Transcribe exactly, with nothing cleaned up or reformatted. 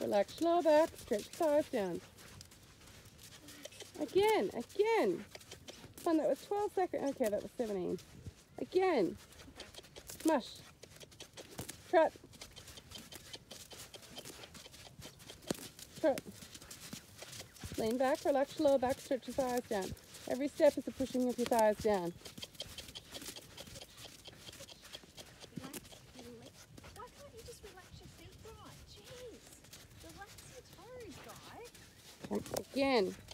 Relax your lower back, stretch your thighs down. Again, again. Fun, that was twelve seconds. Okay, that was seventeen. Again. Mush. Trot. Trot. Lean back, relax your lower back, stretch your thighs down. Every step is a pushing of your thighs down. Relax, relax. Why can't you just relax your feet right? Jeez. Relax your toes, guy. Okay, again.